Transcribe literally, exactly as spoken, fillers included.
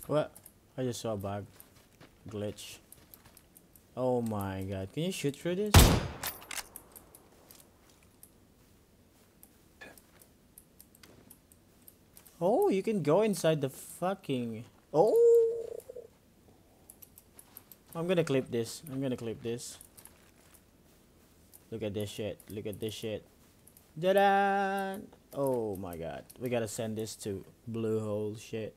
What? I just saw a bug. Glitch. Oh my god. Can you shoot through this? Oh, you can go inside the fucking... Oh! I'm gonna clip this. I'm gonna clip this. Look at this shit. Look at this shit. Da-da! Oh my god. We gotta send this to Blue Hole shit.